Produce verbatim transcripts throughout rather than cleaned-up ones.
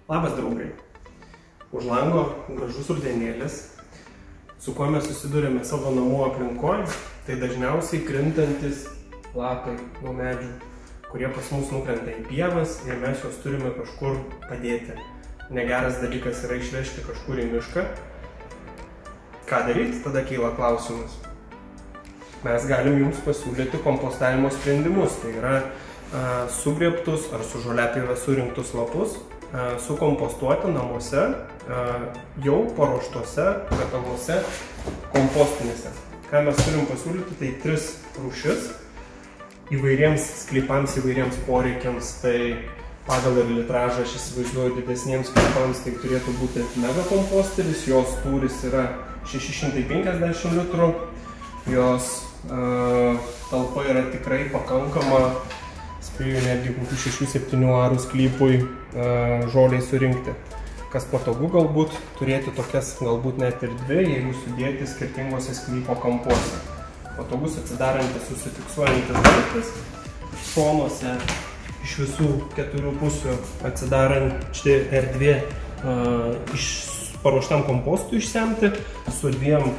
Labas draugai. Už lango gražus rudenėlis, su kuo mes susidurėme savo namų aplinkoje, tai dažniausiai krintantis lapai nuo medžių, kurie pas mus nukrenta į pievas ir mes juos turime kažkur padėti. Negeras dalykas yra išvežti kažkur į mišką. Ką daryti? Tada kyla klausimas. Mes galim jums pasiūlyti kompostavimo sprendimus. Tai yra a, sugrėbtus ar su žoliapjove surinktus lapus a, sukompostuoti namuose a, jau paruoštose kataluose kompostinėse. Ką mes turim pasiūlyti, tai tris rūšis įvairiems sklypams, įvairiems poreikiams. Tai pagal ir litražą aš įsivaizduoju didesniems sklypams, tai turėtų būti mega komposteris. Jos tūris yra šeši šimtai penkiasdešimt litrų. Jos uh, talpa yra tikrai pakankama, spėju netgi kokių šešių septynių arų sklypui uh, žoliai surinkti. Kas patogu galbūt turėti tokias galbūt net ir dvi, jeigu sudėti skirtingose sklypo kampuose. Patogus atsidarantis, susifiksuojantis daiktas, šonuose iš visų keturių pusių atsidaranti erdvė uh, iš paruoštam kompostui išsemti su dviem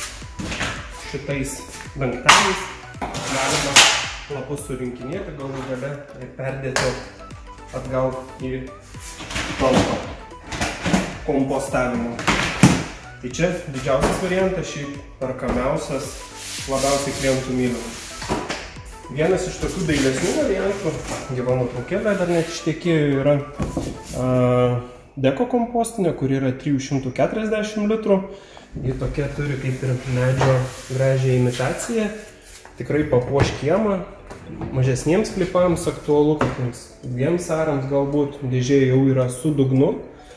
šitais dangteliais. Galima lapus surinkinėti, galų gale ir perdėti atgal į talpą kompostavimo. Tai čia didžiausias variantas, šiaip perkamiausias, labiausiai klientų mylimas. Vienas iš tokių dailesnių variantų, gyva nuotraukėlė dar net ištekėjo, yra a, deko kompostinė, kuri yra trijų šimtų keturiasdešimt litrų. Ji tokia turi kaip ir medžio gražią imitaciją. Tikrai papuoš kiemą. Mažesniems klipams aktualu, kokiems dviems arams galbūt. Dėžė jau yra su dugnu.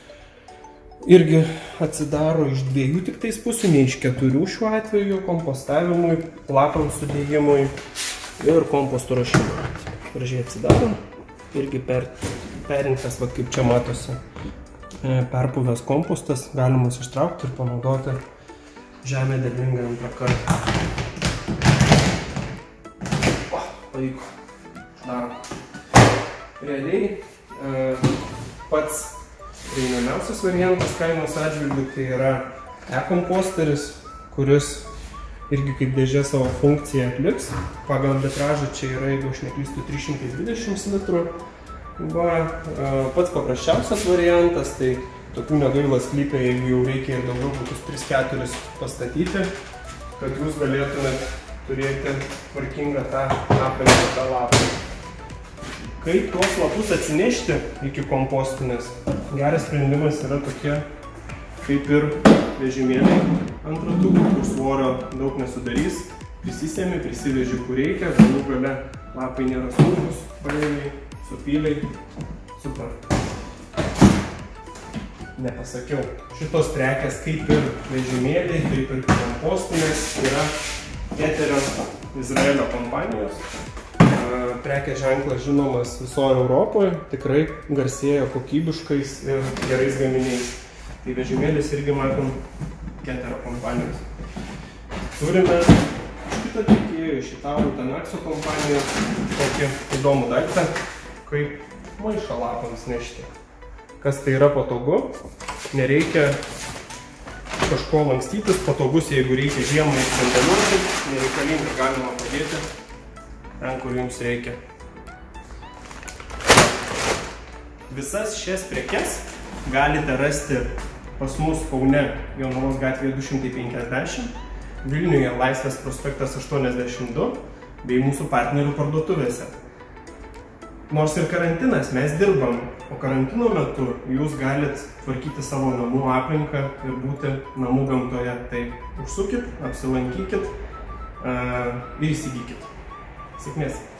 Irgi atsidaro iš dviejų tik tais pusių, ne iš keturių šiuo atveju, kompostavimui, lapams sudėjimui ir komposto ruošimui. Gražiai atsidaro. Irgi per, perinktas, va, kaip čia matosi, perpuvęs kompostas, galimas ištraukti ir panaudoti žemę derlingą antrą kartą. O, pavyko. Darom. Realiai e, pats prieinamiausias variantas kainos atžvilgiu tai yra e-komposteris, kuris irgi kaip dėžė savo funkciją atliks. Pagal litražą čia yra, jeigu aš neklystu, trys šimtai dvidešimt litrų. Va, pats paprasčiausias variantas, tai tokių negaila sklype, jeigu jau reikia ir daugiau kokius tris keturis pastatyti, kad jūs galėtumėt turėti tvarkingą tą aplinką, tą lapą. Kaip tuos lapus atsinešti iki kompostinės? Geras sprendimas yra tokie kaip ir vežimėliai ant ratukų, kur svorio daug nesudarys. Prisisėmi, prisiveži kur reikia, galų gale lapai nėra sunkus, paėmiai, supyliai. Super. Nepasakiau. Šitos prekės kaip ir vežimėliai, taip ir kompostinės yra Keterio Izraelio kompanijos. Prekės ženklas žinomas visoje Europoje, tikrai garsėja kokybiškais ir gerais gaminiais. Tai vežimėlis irgi matom Keterio kompanijos. Turime iš kito tiekėjo, iš italų Tanaxo kompanijos, tokį įdomų daiktą, kaip maišą lapams nešti. Kas tai yra patogu, nereikia kažko lankstytis, patogus, jeigu reikia žiemą įsandėliuoti, nereikalinga, galima padėti ten, kur jums reikia. Visas šias prekes galite rasti pas mus Kaune Jonavos gatvėje du šimtai penkiasdešimt, Vilniuje Laisvės prospektas aštuoniasdešimt du bei mūsų partnerių parduotuvėse. Nors ir karantinas, mes dirbam, o karantino metu jūs galit tvarkyti savo namų aplinką ir būti namų gamtoje. Tai užsukit, apsilankykit uh, ir įsigykit. Sėkmės!